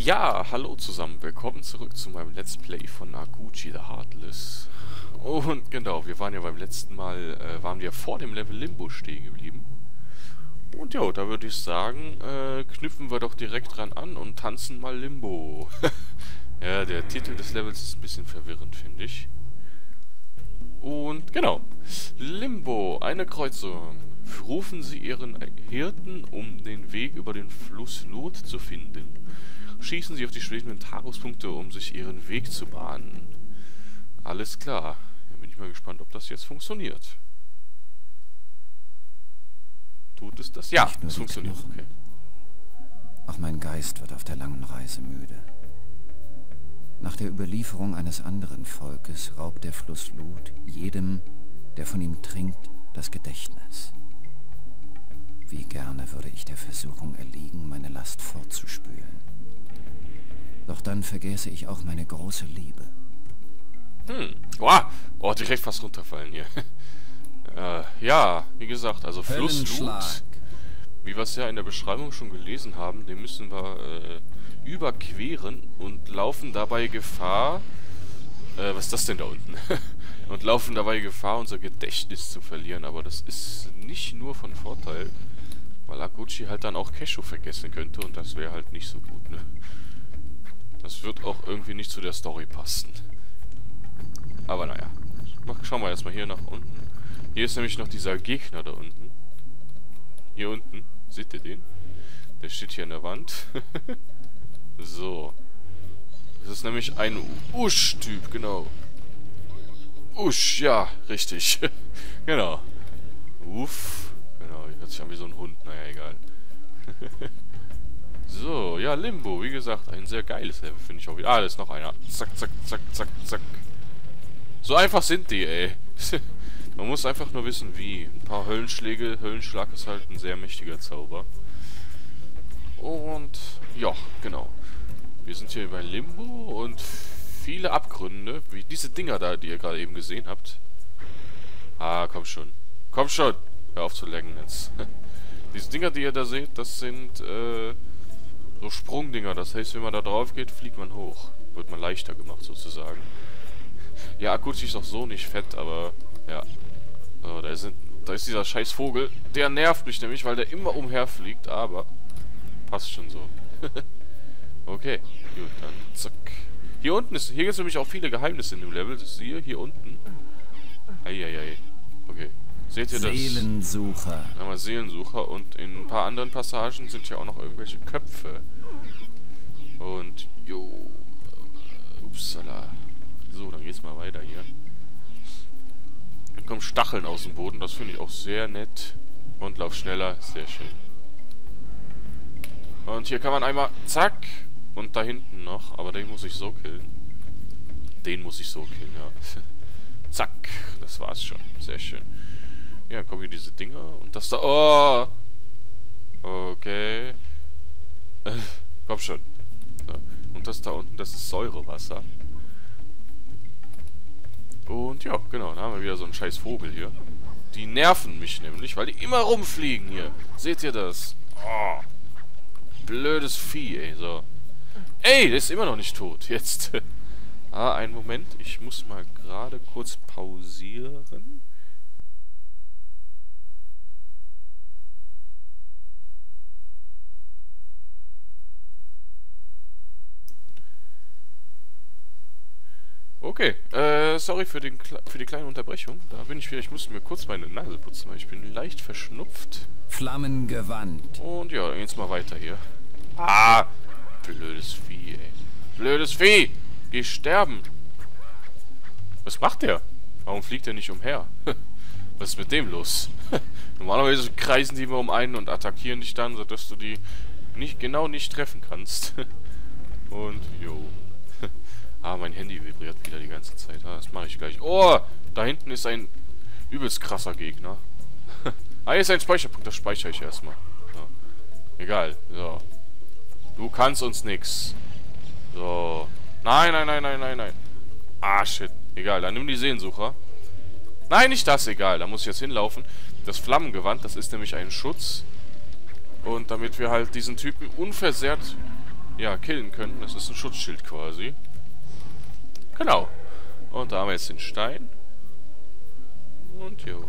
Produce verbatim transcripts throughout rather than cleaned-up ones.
Ja, hallo zusammen, willkommen zurück zu meinem Let's Play von Akuchi the Heartless. Und genau, wir waren ja beim letzten Mal, äh, waren wir vor dem Level Limbo stehen geblieben. Und ja, da würde ich sagen, äh, knüpfen wir doch direkt dran an und tanzen mal Limbo. Ja, der Titel des Levels ist ein bisschen verwirrend, finde ich. Und genau, Limbo, eine Kreuzung. Rufen Sie Ihren Hirten, um den Weg über den Fluss Lot zu finden. Schießen Sie auf die schwebenden Tagespunkte, um sich Ihren Weg zu bahnen. Alles klar. Dann bin ich mal gespannt, ob das jetzt funktioniert. Tut es das? Ja, es funktioniert. Okay. Auch mein Geist wird auf der langen Reise müde. Nach der Überlieferung eines anderen Volkes raubt der Fluss Lot jedem, der von ihm trinkt, das Gedächtnis. Wie gerne würde ich der Versuchung erliegen, meine Last fortzuspülen. Doch dann vergesse ich auch meine große Liebe. Hm. Boah. Oh, direkt fast runterfallen hier. äh, ja, wie gesagt, also Fluss Lot, wie wir es ja in der Beschreibung schon gelesen haben, den müssen wir äh, überqueren und laufen dabei Gefahr... Äh, was ist das denn da unten? und laufen dabei Gefahr, unser Gedächtnis zu verlieren, aber das ist nicht nur von Vorteil, weil Akuchi halt dann auch Kesho vergessen könnte und das wäre halt nicht so gut, ne? Das wird auch irgendwie nicht zu der Story passen. Aber naja. Schauen wir erstmal hier nach unten. Hier ist nämlich noch dieser Gegner da unten. Hier unten. Seht ihr den? Der steht hier an der Wand. So. Das ist nämlich ein Usch-Typ, genau. Usch, ja, richtig. Genau. Uff. Genau, hört sich an wie so ein Hund. Naja, egal. So, ja, Limbo, wie gesagt, ein sehr geiles Level, finde ich auch wieder. Ah, da ist noch einer. Zack, zack, zack, zack, zack. So einfach sind die, ey. Man muss einfach nur wissen, wie. Ein paar Höllenschläge. Höllenschlag ist halt ein sehr mächtiger Zauber. Und, ja, genau. Wir sind hier bei Limbo und viele Abgründe, wie diese Dinger da, die ihr gerade eben gesehen habt. Ah, komm schon. Komm schon! Hör auf zu laggen jetzt. Diese Dinger, die ihr da seht, das sind, äh... so Sprungdinger, das heißt, wenn man da drauf geht, fliegt man hoch. Wird man leichter gemacht, sozusagen. Ja, Akuchi ist auch so nicht fett, aber, ja. So, da ist, da ist dieser scheiß Vogel. Der nervt mich nämlich, weil der immer umherfliegt, aber passt schon so. Okay, gut, dann zack. Hier unten ist, hier gibt es nämlich auch viele Geheimnisse in dem Level. Das siehe, hier unten. Eieiei. Okay. Seht ihr das? Seelensucher. Ja, mal Seelensucher und in ein paar anderen Passagen sind ja auch noch irgendwelche Köpfe. Und, jo, äh, upsala. So, dann geht's mal weiter hier. Dann kommen Stacheln aus dem Boden, das finde ich auch sehr nett. Und lauf schneller, sehr schön. Und hier kann man einmal, zack, und da hinten noch, aber den muss ich so killen. Den muss ich so killen, ja. Zack, das war's schon, sehr schön. Ja, kommen hier diese Dinger und das da. Oh! Okay. Äh, komm schon. Ja. Und das da unten, das ist Säurewasser. Und ja, genau, da haben wir wieder so einen scheiß Vogel hier. Die nerven mich nämlich, weil die immer rumfliegen hier. Seht ihr das? Oh. Blödes Vieh, ey, so. Ey, der ist immer noch nicht tot. Jetzt. Ah, einen Moment. Ich muss mal gerade kurz pausieren. Okay, äh, sorry für, den, für die kleine Unterbrechung. Da bin ich wieder, ich musste mir kurz meine Nase putzen, weil ich bin leicht verschnupft. Flammengewandt. Und ja, dann geht's mal weiter hier. Ah, blödes Vieh, ey. Blödes Vieh! Geh sterben! Was macht der? Warum fliegt er nicht umher? Was ist mit dem los? Normalerweise kreisen die immer um einen und attackieren dich dann, sodass du die nicht genau nicht treffen kannst. Und, jo. Ah, mein Handy vibriert wieder die ganze Zeit. Ah, das mache ich gleich. Oh, da hinten ist ein übelst krasser Gegner. Ah, hier ist ein Speicherpunkt. Das speichere ich erstmal. So. Egal. So. Du kannst uns nix. So. Nein, nein, nein, nein, nein, nein. Ah, shit. Egal, dann nimm die Seelensucher. Nein, nicht das. Egal, da muss ich jetzt hinlaufen. Das Flammengewand, das ist nämlich ein Schutz. Und damit wir halt diesen Typen unversehrt ja, killen können. Das ist ein Schutzschild quasi. Genau. Und da haben wir jetzt den Stein. Und jo.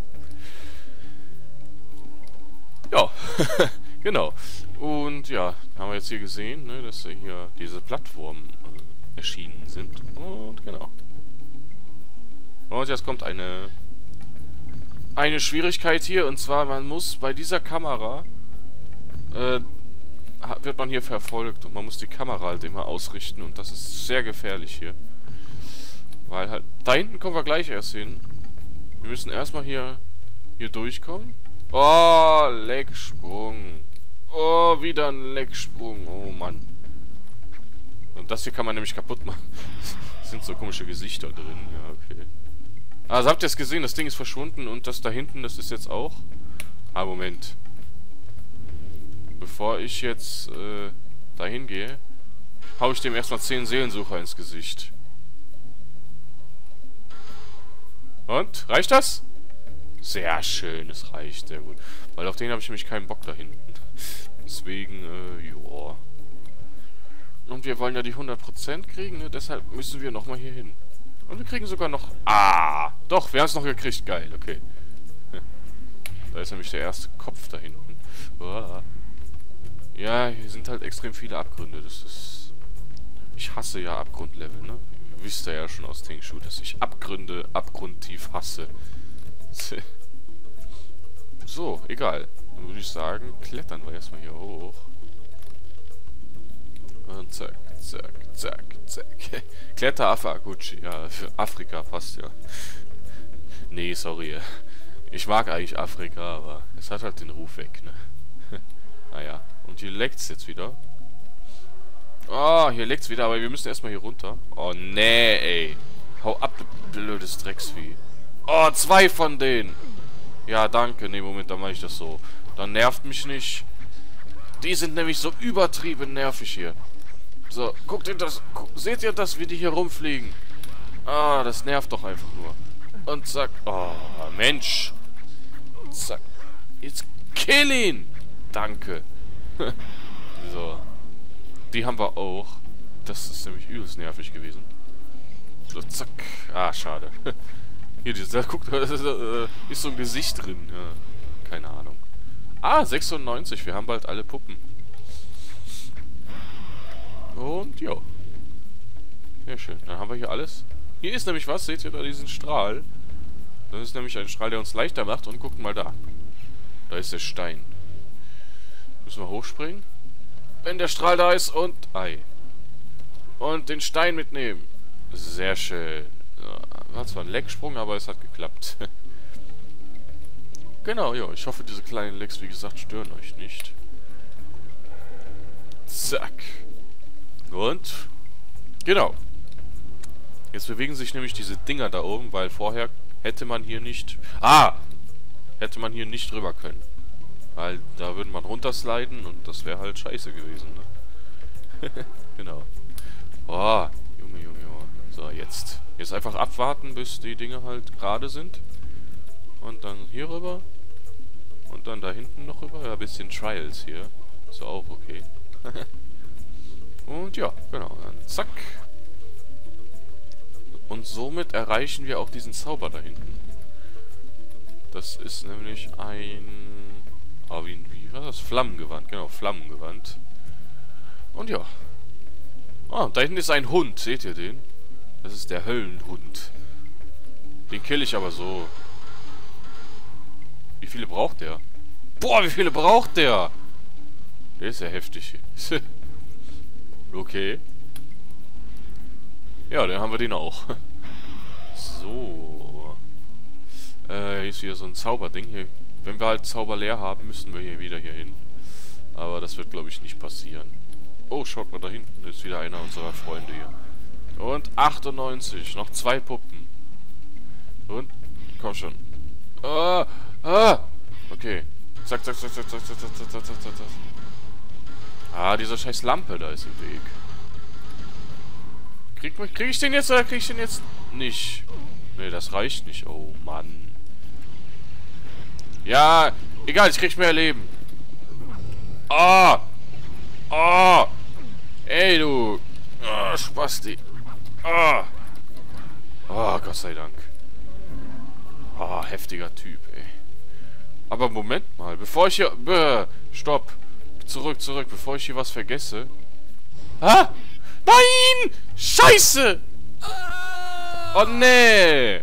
Ja, genau. Und ja, haben wir jetzt hier gesehen, ne, dass hier diese Plattformen äh, erschienen sind. Und genau. Und jetzt kommt eine eine Schwierigkeit hier. Und zwar, man muss bei dieser Kamera äh, wird man hier verfolgt. Und man muss die Kamera halt immer ausrichten. Und das ist sehr gefährlich hier. Weil halt, da hinten kommen wir gleich erst hin. Wir müssen erstmal hier hier durchkommen. Oh, Lecksprung. Oh, wieder ein Lecksprung. Oh, Mann. Und das hier kann man nämlich kaputt machen. Es sind so komische Gesichter drin. Ja, okay. Also habt ihr es gesehen? Das Ding ist verschwunden. Und das da hinten, das ist jetzt auch... Ah, Moment. Bevor ich jetzt äh, dahin gehe, hau ich dem erstmal zehn Seelensucher ins Gesicht. Und? Reicht das? Sehr schön, es reicht, sehr gut. Weil auf den habe ich nämlich keinen Bock da hinten. Deswegen, äh, joa. Und wir wollen ja die hundert Prozent kriegen, ne? Deshalb müssen wir nochmal hier hin. Und wir kriegen sogar noch... Ah! Doch, wir haben es noch gekriegt. Geil, okay. Da ist nämlich der erste Kopf da hinten. Uah. Ja, hier sind halt extrem viele Abgründe. Das ist... Ich hasse ja Abgrundlevel, ne? Ihr wisst ja schon aus Tenchu, dass ich Abgründe abgrundtief hasse. So, egal. Dann würde ich sagen, klettern wir erstmal hier hoch. Und zack, zack, zack, zack. Kletter Afaguchi. Ja, für Afrika passt ja. Nee, sorry. Ich mag eigentlich Afrika, aber es hat halt den Ruf weg, ne? Naja. Und hier leckt's jetzt wieder. Oh, hier leckt's wieder, aber wir müssen erstmal hier runter. Oh, nee, ey. Hau ab, du blödes Drecksvieh. Oh, zwei von denen. Ja, danke. Nee, Moment, dann mache ich das so. Dann nervt mich nicht. Die sind nämlich so übertrieben nervig hier. So, guckt ihr das. Guck, seht ihr das, wie die hier rumfliegen? Ah, das nervt doch einfach nur. Und zack. Oh, Mensch. Zack. Jetzt kill ihn. Danke. So. Die haben wir auch. Das ist nämlich übelst nervig gewesen. So, zack. Ah, schade. Hier, da guckt, ist so ein Gesicht drin. Ja, keine Ahnung. Ah, sechsundneunzig. Wir haben bald alle Puppen. Und, jo. Sehr schön. Dann haben wir hier alles. Hier ist nämlich was. Seht ihr da diesen Strahl? Das ist nämlich ein Strahl, der uns leichter macht. Und guckt mal da. Da ist der Stein. Müssen wir hochspringen? Wenn der Strahl da ist und... Ei. Und den Stein mitnehmen. Sehr schön. War zwar ein Lecksprung, aber es hat geklappt. Genau, ja. Ich hoffe, diese kleinen Lecks, wie gesagt, stören euch nicht. Zack. Und? Genau. Jetzt bewegen sich nämlich diese Dinger da oben, weil vorher hätte man hier nicht... Ah! Hätte man hier nicht rüber können. Weil da würde man runtersliden und das wäre halt scheiße gewesen, ne? Genau. Oh, Junge, Junge, Junge. So, jetzt. Jetzt einfach abwarten, bis die Dinge halt gerade sind. Und dann hier rüber. Und dann da hinten noch rüber. Ja, ein bisschen Trials hier. Ist auch okay. Und ja, genau. Dann zack. Und somit erreichen wir auch diesen Zauber da hinten. Das ist nämlich ein... Ah, wie, wie war das? Flammengewand. Genau, Flammengewand. Und ja. Ah, da hinten ist ein Hund. Seht ihr den? Das ist der Höllenhund. Den kill ich aber so. Wie viele braucht der? Boah, wie viele braucht der? Der ist ja heftig. Okay. Ja, dann haben wir den auch. So. Äh, hier ist wieder so ein Zauberding. Hier. Wenn wir halt Zauber leer haben, müssen wir hier wieder hier hin. Aber das wird, glaube ich, nicht passieren. Oh, schaut mal da hinten. Da ist wieder einer unserer Freunde hier. Und achtundneunzig. Noch zwei Puppen. Und? Komm schon. Ah! Ah! Okay. Zack, zack, zack, zack, zack, zack, zack, zack, zack, zack, zack. Ah, diese scheiß Lampe da ist im Weg. Krieg, krieg ich den jetzt oder krieg ich den jetzt nicht? Nee, das reicht nicht. Oh, Mann. Ja, egal, ich krieg mehr Leben. Ah! Ah! Oh, Spasti. Oh. Oh, Gott sei Dank. Oh, heftiger Typ, ey. Aber Moment mal, bevor ich hier... Bäh, stopp. Zurück, zurück, bevor ich hier was vergesse. Ah! Nein! Scheiße! Oh, nee!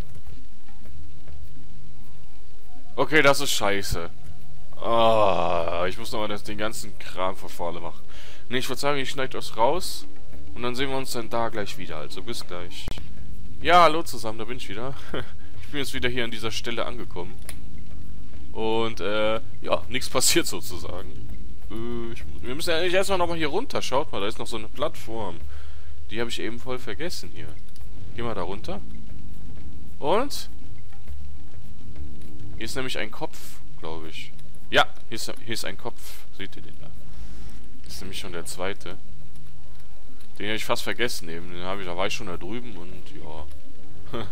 Okay, das ist scheiße. Oh, ich muss noch mal den ganzen Kram von vorne machen. Nee, ich würde sagen, ich schneide das raus. Und dann sehen wir uns dann da gleich wieder. Also bis gleich. Ja, hallo zusammen, da bin ich wieder. Ich bin jetzt wieder hier an dieser Stelle angekommen. Und, äh, ja, nichts passiert sozusagen. Äh, ich, wir müssen ja eigentlich erstmal nochmal hier runter. Schaut mal, da ist noch so eine Plattform. Die habe ich eben voll vergessen hier. Geh mal da runter. Und? Hier ist nämlich ein Kopf, glaube ich. Ja, hier ist, hier ist ein Kopf. Seht ihr den da? Das ist nämlich schon der zweite. Den habe ich fast vergessen eben. Den habe ich, da war ich schon da drüben und ja.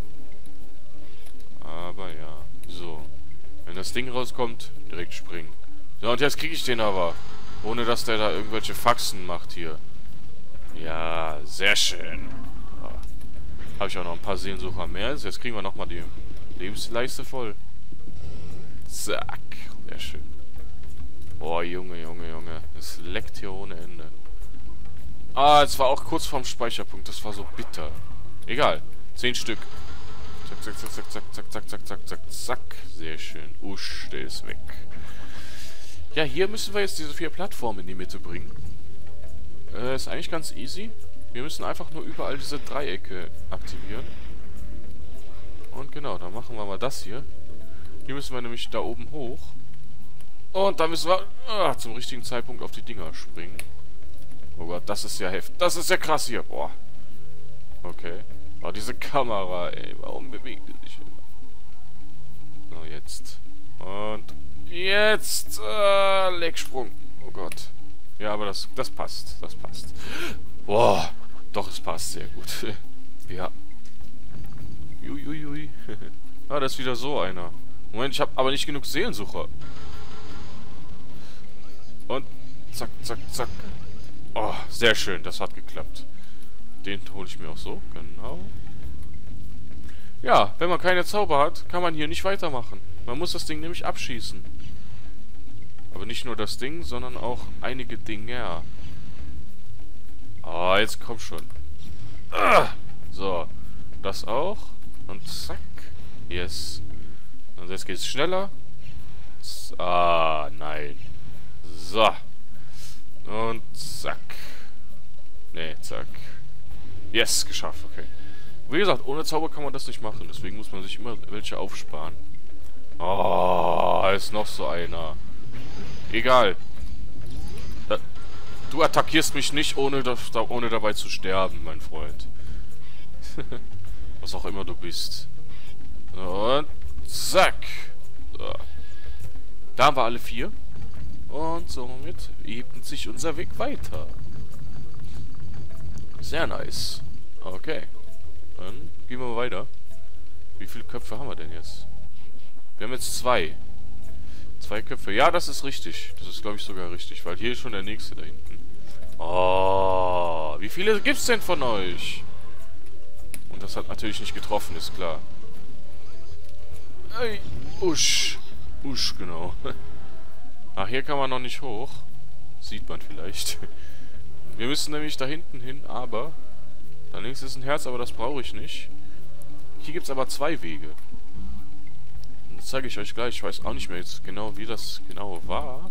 Aber ja. So. Wenn das Ding rauskommt, direkt springen. So, und jetzt kriege ich den aber. Ohne dass der da irgendwelche Faxen macht hier. Ja, sehr schön. Ja. Habe ich auch noch ein paar Seelensucher mehr. Jetzt kriegen wir nochmal die Lebensleiste voll. Zack. Sehr schön. Boah, Junge, Junge, Junge. Es leckt hier ohne Ende. Ah, es war auch kurz vorm Speicherpunkt. Das war so bitter. Egal. Zehn Stück. Zack, zack, zack, zack, zack, zack, zack, zack, zack, zack. Sehr schön. Usch, der ist weg. Ja, hier müssen wir jetzt diese vier Plattformen in die Mitte bringen. Äh, ist eigentlich ganz easy. Wir müssen einfach nur überall diese Dreiecke aktivieren. Und genau, dann machen wir mal das hier. Hier müssen wir nämlich da oben hoch. Und dann müssen wir ah, zum richtigen Zeitpunkt auf die Dinger springen. Oh Gott, das ist ja heftig. Das ist ja krass hier. Boah. Okay. Oh, diese Kamera, ey. Warum bewegt die sich immer? So, jetzt. Und jetzt. Äh, Legsprung. Oh Gott. Ja, aber das, das passt. Das passt. Boah. Doch, es passt sehr gut. Ja. Uiuiui. Ah, da ist wieder so einer. Moment, ich habe aber nicht genug Seelensucher. Und zack, zack, zack. Oh, sehr schön. Das hat geklappt. Den hole ich mir auch so. Genau. Ja, wenn man keine Zauber hat, kann man hier nicht weitermachen. Man muss das Ding nämlich abschießen. Aber nicht nur das Ding, sondern auch einige Dinge. Ah, jetzt komm schon. Ah, so. Das auch. Und zack. Yes. Und jetzt geht's schneller. Ah, nein. So. Und zack. Ne, zack. Yes, geschafft, okay. Wie gesagt, ohne Zauber kann man das nicht machen. Deswegen muss man sich immer welche aufsparen. Oh, ist noch so einer. Egal. Da, du attackierst mich nicht, ohne, da, ohne dabei zu sterben, mein Freund. Was auch immer du bist. Und zack. So. Da haben wir alle vier. Und somit ebnet sich unser Weg weiter. Sehr nice. Okay. Dann gehen wir mal weiter. Wie viele Köpfe haben wir denn jetzt? Wir haben jetzt zwei. Zwei Köpfe. Ja, das ist richtig. Das ist, glaube ich, sogar richtig. Weil hier ist schon der nächste da hinten. Oh, wie viele gibt's denn von euch? Und das hat natürlich nicht getroffen, ist klar. Ey, usch. Usch, genau. Ach, hier kann man noch nicht hoch. Sieht man vielleicht. Wir müssen nämlich da hinten hin, aber... Da links ist ein Herz, aber das brauche ich nicht. Hier gibt es aber zwei Wege. Und das zeige ich euch gleich. Ich weiß auch nicht mehr jetzt genau, wie das genau war.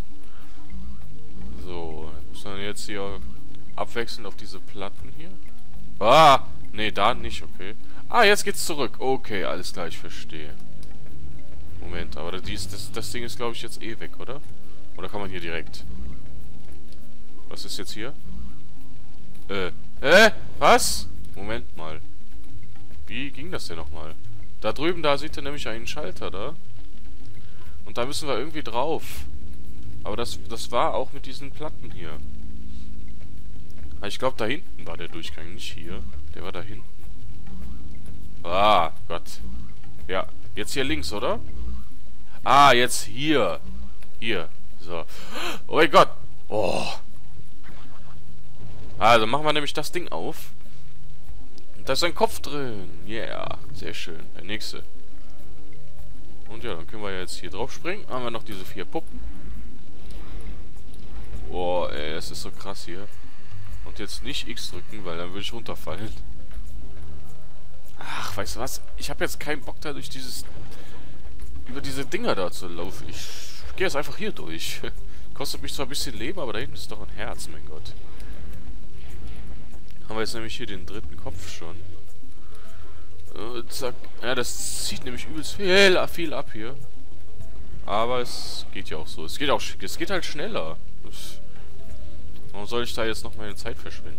So, muss man jetzt hier abwechseln auf diese Platten hier. Ah! Nee, da nicht, okay. Ah, jetzt geht's zurück. Okay, alles klar, ich verstehe. Moment, aber das, das, das Ding ist, glaube ich, jetzt eh weg, oder? Oder kann man hier direkt? Was ist jetzt hier? Äh, äh, was? Moment mal. Wie ging das denn nochmal? Da drüben, da seht ihr nämlich einen Schalter da. Und da müssen wir irgendwie drauf. Aber das, das war auch mit diesen Platten hier. Ich glaube, da hinten war der Durchgang, nicht hier. Der war da hinten. Ah, Gott. Ja, jetzt hier links, oder? Ah, jetzt hier. Hier. So. Oh mein Gott. Oh. Also machen wir nämlich das Ding auf. Und da ist ein Kopf drin. Yeah, sehr schön. Der nächste. Und ja, dann können wir jetzt hier drauf springen. Haben wir noch diese vier Puppen. Boah, ey, es ist so krass hier. Und jetzt nicht X drücken, weil dann würde ich runterfallen. Ach, weißt du was? Ich habe jetzt keinen Bock da durch dieses... über diese Dinger da zu laufen. Ich gehe jetzt einfach hier durch. Kostet mich zwar ein bisschen Leben, aber da hinten ist doch ein Herz, mein Gott. Haben wir jetzt nämlich hier den dritten Kopf schon. Äh, zack. Ja, das zieht nämlich übelst viel, viel ab hier. Aber es geht ja auch so. Es geht auch, es geht halt schneller. Das, warum soll ich da jetzt noch meine Zeit verschwenden?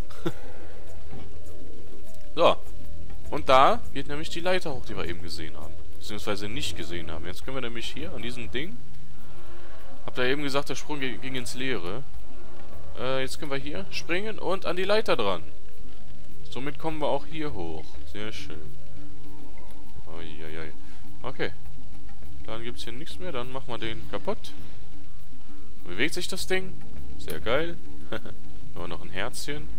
So. Und da geht nämlich die Leiter hoch, die wir eben gesehen haben. Beziehungsweise nicht gesehen haben. Jetzt können wir nämlich hier an diesem Ding... Habt ihr eben gesagt, der Sprung ging ins Leere. Äh, jetzt können wir hier springen und an die Leiter dran. Somit kommen wir auch hier hoch. Sehr schön. Uiuiui. Okay. Dann gibt es hier nichts mehr. Dann machen wir den kaputt. Bewegt sich das Ding. Sehr geil. Haben wir noch ein Herzchen.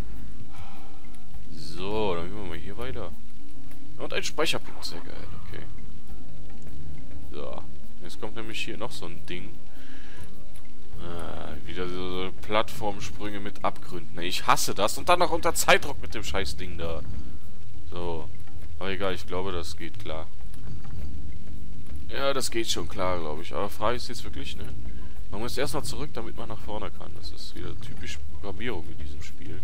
So, dann gehen wir mal hier weiter. Und ein Speicherpunkt. Sehr geil. Okay. So. Jetzt kommt nämlich hier noch so ein Ding. Ah, wieder so Plattformsprünge mit Abgründen. Ich hasse das. Und dann noch unter Zeitdruck mit dem scheiß Ding da. So. Aber egal, ich glaube, das geht klar. Ja, das geht schon klar, glaube ich. Aber frei ist jetzt wirklich, ne? Man muss erstmal zurück, damit man nach vorne kann. Das ist wieder typisch Programmierung in diesem Spiel.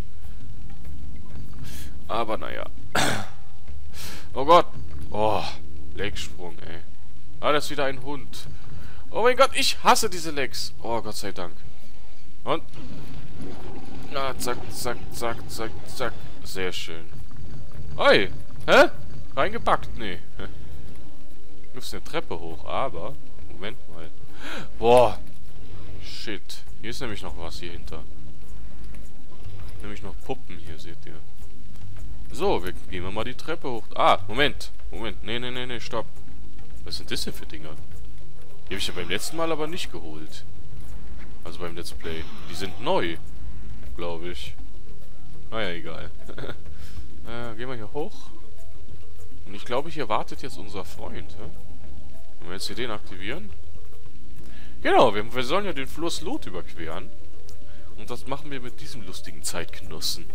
Aber naja. Oh Gott. Oh, Legsprung, ey. Ah, das ist wieder ein Hund. Oh mein Gott, ich hasse diese Legs. Oh, Gott sei Dank. Und? Ah, zack, zack, zack, zack, zack. Sehr schön. Oi. Hä? Reingebackt? Nee. Du musst eine Treppe hoch, aber... Moment mal. Boah. Shit. Hier ist nämlich noch was hier hinter. Nämlich noch Puppen hier, seht ihr. So, wir gehen wir mal die Treppe hoch. Ah, Moment. Moment. Nee, nee, nee, nee, stopp. Was sind das denn für Dinger? Die habe ich ja beim letzten Mal aber nicht geholt. Also beim Let's Play. Die sind neu. Glaube ich. Naja, egal. äh, gehen wir hier hoch. Und ich glaube, hier wartet jetzt unser Freund. Hä? Wenn wir jetzt hier den aktivieren. Genau, wir, wir sollen ja den Fluss Lot überqueren. Und das machen wir mit diesem lustigen Zeitgenossen.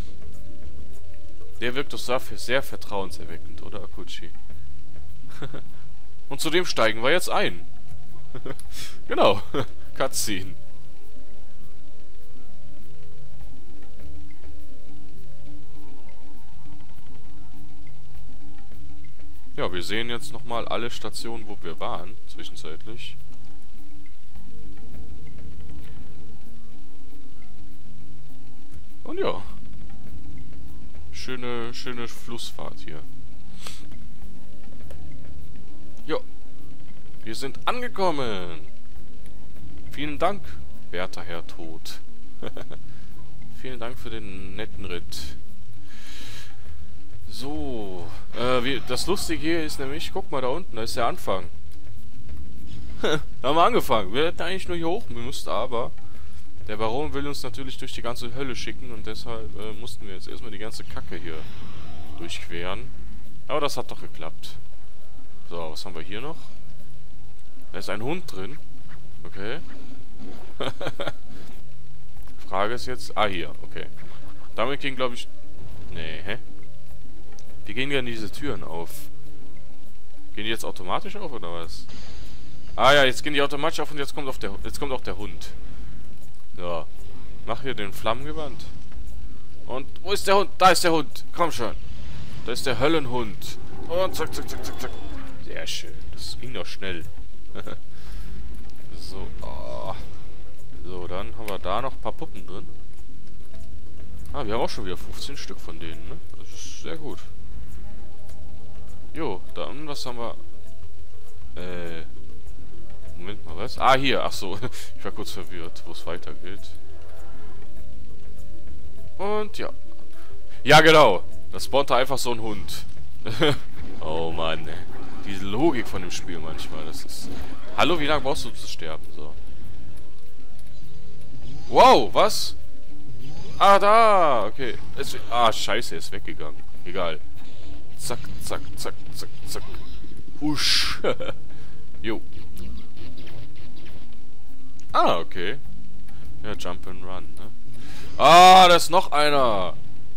Der wirkt doch sehr vertrauenserweckend, oder, Akuchi? Und zudem steigen wir jetzt ein. Genau. Cutscene. Ja, wir sehen jetzt nochmal alle Stationen, wo wir waren, zwischenzeitlich. Und ja. Schöne, schöne Flussfahrt hier. Jo. Wir sind angekommen. Vielen Dank, werter Herr Tod. Vielen Dank für den netten Ritt. So. Äh, wie, das Lustige hier ist nämlich, guck mal da unten, da ist der Anfang. Da haben wir angefangen. Wir hätten eigentlich nur hier hoch müssen, aber der Baron will uns natürlich durch die ganze Hölle schicken und deshalb äh, mussten wir jetzt erstmal die ganze Kacke hier durchqueren. Aber das hat doch geklappt. So, was haben wir hier noch? Da ist ein Hund drin. Okay. Frage ist jetzt... Ah, hier. Okay. Damit gehen, glaube ich... Nee, hä? Die gehen ja in diese Türen auf. Gehen die jetzt automatisch auf, oder was? Ah ja, jetzt gehen die automatisch auf und jetzt kommt, auf der, jetzt kommt auch der Hund. So. Mach hier den Flammengewand. Und wo ist der Hund? Da ist der Hund. Komm schon. Da ist der Höllenhund. Und zack, zack, zack, zack, zack. Sehr schön. Das ging doch schnell. So. Oh. So, dann haben wir da noch ein paar Puppen drin. Ah, wir haben auch schon wieder fünfzehn Stück von denen, ne? Das ist sehr gut. Jo, dann, was haben wir? Äh... Moment mal, was? Ah, hier, ach so. Ich war kurz verwirrt, wo es weitergeht. Und ja. Ja, genau. Da spawnte einfach so ein Hund. Oh Mann. Diese Logik von dem Spiel manchmal, das ist... Hallo, wie lange brauchst du zu sterben? So. Wow, was? Ah, da! Okay. Es, ah, scheiße, er ist weggegangen. Egal. Zack, zack, zack, zack, zack. Usch. Jo. Ah, okay. Ja, Jump and Run, ne? Ah, da ist noch einer.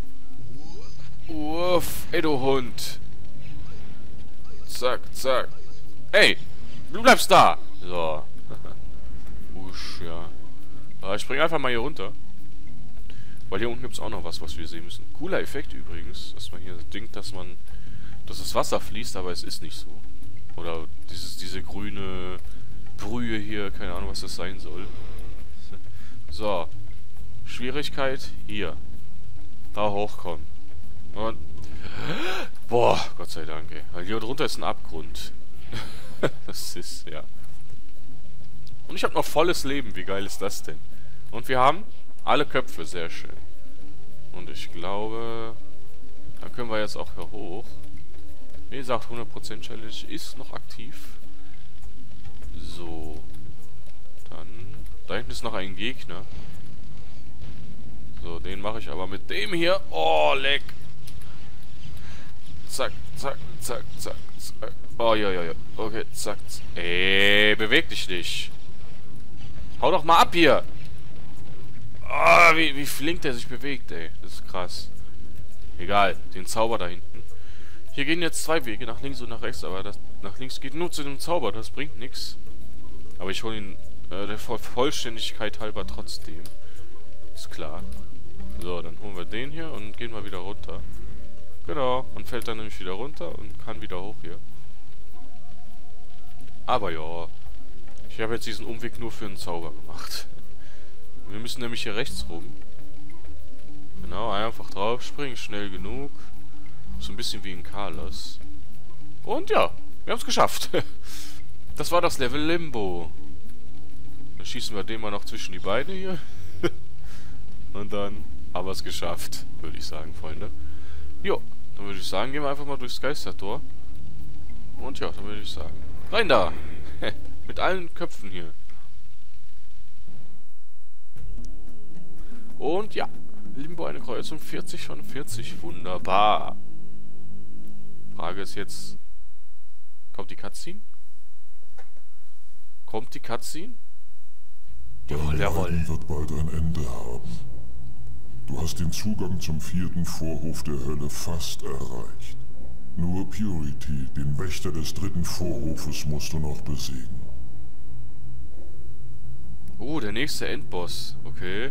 Uff, ey, du Hund. Zack, zack. Ey, du bleibst da. So. Usch, ja. Aber ich spring einfach mal hier runter. Weil hier unten gibt es auch noch was, was wir sehen müssen. Cooler Effekt übrigens, dass man hier denkt, dass man, dass das Wasser fließt, aber es ist nicht so. Oder dieses, diese grüne Brühe hier, keine Ahnung, was das sein soll. So. Schwierigkeit hier. Da hochkommen. Und. Boah, Gott sei Dank, ey. Weil hier drunter ist ein Abgrund. Das ist, ja. Und ich habe noch volles Leben. Wie geil ist das denn? Und wir haben alle Köpfe. Sehr schön. Und ich glaube, da können wir jetzt auch hier hoch. Wie gesagt, hundert Prozent Challenge ist noch aktiv. So. Dann. Da hinten ist noch ein Gegner. So, den mache ich aber mit dem hier. Oh, leck. Zack, zack, zack, zack, zack. Oh, ja, ja, ja. Okay, zack. Ey, beweg dich nicht. Hau doch mal ab hier. Oh, wie, wie flink der sich bewegt, ey. Das ist krass. Egal, den Zauber da hinten. Hier gehen jetzt zwei Wege, nach links und nach rechts. Aber das nach links geht nur zu dem Zauber. Das bringt nichts. Aber ich hole ihn äh, der Vollständigkeit halber trotzdem. Ist klar. So, dann holen wir den hier und gehen mal wieder runter. Genau, und fällt dann nämlich wieder runter und kann wieder hoch hier. Aber ja, ich habe jetzt diesen Umweg nur für einen Zauber gemacht. Wir müssen nämlich hier rechts rum. Genau, einfach drauf springen, schnell genug. So ein bisschen wie in Carlos. Und ja, wir haben es geschafft. Das war das Level Limbo. Dann schießen wir den mal noch zwischen die Beine hier. Und dann haben wir es geschafft, würde ich sagen, Freunde. Jo, dann würde ich sagen, gehen wir einfach mal durchs Geistertor. Und ja, dann würde ich sagen, rein da! Mit allen Köpfen hier. Und ja, Limbo eine Kreuzung, vierzig von vierzig, wunderbar. Frage ist jetzt, kommt die Cutscene? Kommt die Cutscene? Jawohl, jawohl. Wird bald ein Ende haben. Du hast den Zugang zum vierten Vorhof der Hölle fast erreicht. Nur Purity, den Wächter des dritten Vorhofes, musst du noch besiegen. Oh, der nächste Endboss. Okay.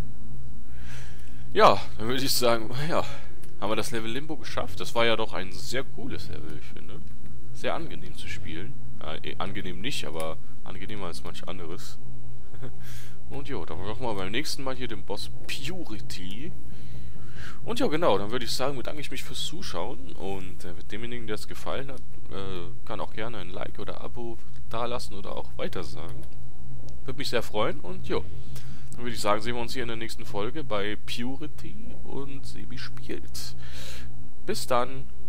Ja, dann würde ich sagen, ja, haben wir das Level Limbo geschafft. Das war ja doch ein sehr cooles Level, ich finde. Sehr angenehm zu spielen. Äh, angenehm nicht, aber angenehmer als manch anderes. Und jo, dann machen wir beim nächsten Mal hier den Boss Purity. Und ja, genau, dann würde ich sagen, bedanke ich mich fürs Zuschauen. Und äh, demjenigen, der es gefallen hat, äh, kann auch gerne ein Like oder Abo dalassen oder auch weitersagen. Würde mich sehr freuen. Und jo, dann würde ich sagen, sehen wir uns hier in der nächsten Folge bei Purity und Sebi spielt. Bis dann.